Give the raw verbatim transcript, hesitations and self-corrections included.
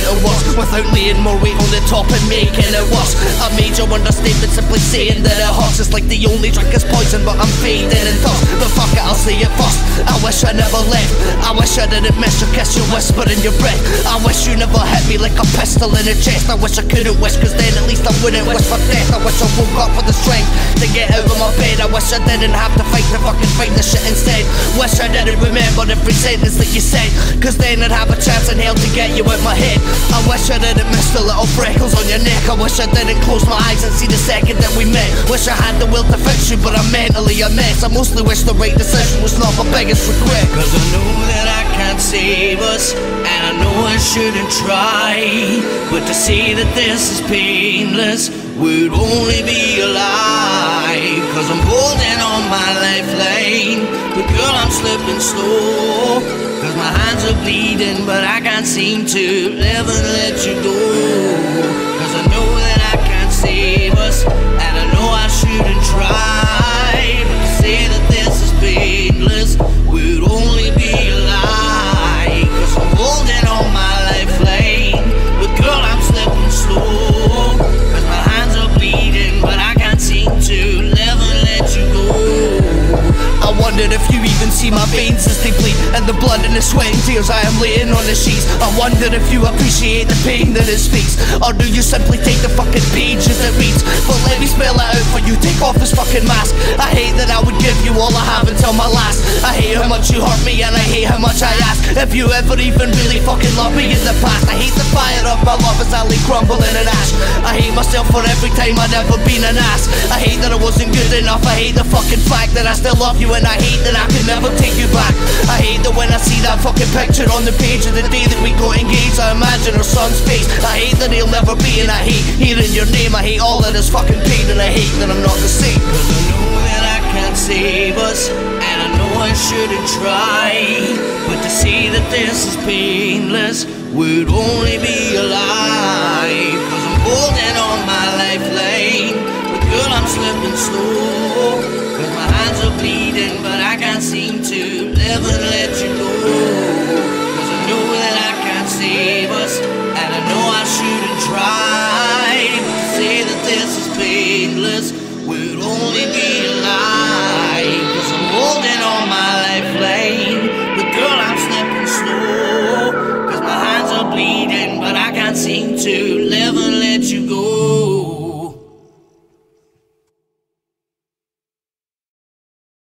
it worse without laying more weight on the top and making it worse. A major understatement simply saying that it hurts. It's like the only drink is poison, but I'm fading in thirst. But fuck it, I'll say it first. I wish I never left. I wish I didn't miss your kiss, your whisper in your breath. I wish you never hit me like a pistol in the chest. I wish I couldn't wish, cause then at least I wouldn't wish for death. I wish I woke up with the strength to get out of my bed. I wish I didn't have to fight to fucking fight the shit instead. Wish I didn't remember every sentence that you said, cause then I'd have a chance in hell to get you out my head. I wish I didn't miss the little freckles on your neck. I wish I didn't close my eyes and see the second that we met. Wish I had the will to fix you, but I'm mentally a mess. I mostly wish the right decision was not my biggest regret. Cause I know that I can't save us, and I know I shouldn't try, but to say that this is painless would only be a lie. Cause I'm holding on my lifeline, but girl, I'm slipping slow. Cause my hands are bleeding, but I can't seem to ever let you go. Cause I know that I can't save us, and I know I shouldn't try, but to say that this is painless would only be a lie. Cause I'm holding on my lifeline, but girl, I'm slipping slow. Cause my hands are bleeding, but I can't seem to never let you go. I wonder if you even see my veins as they bleed, and the blood and the sweat and tears I am laying on the sheets. I wonder if you appreciate the pain that it speaks, or do you simply take the fucking pages it reads? But let me spell it out for you, take off this fucking mask. I hate that I would give you all I have until my last. I hate how much you hurt me, and I hate how much I ask if you ever even really fucking love me in the past. I hate the fire of my love as I lay crumbling in ash. I hate myself for every time I'd ever been an ass. I hate that I wasn't good enough. I hate the fucking fact that I still love you, and I hate that I could never take you back. I hate that when I see that fucking picture on the page of the day that we got engaged, I imagine her son's face. I hate that he'll never be, and I hate hearing your name. I hate all of this fucking pain, and I hate that I'm not the same. Cause I know that I can't save us, and I know I shouldn't try, but to say that this is painless would only be a lie. Cause I'm holding on my lifeline, but girl, I'm slipping slow. Cause my hands are bleeding, but I can't seem to never let you go. Cause I know that I can't save us, and I know I shouldn't try, but to say that this is painless would only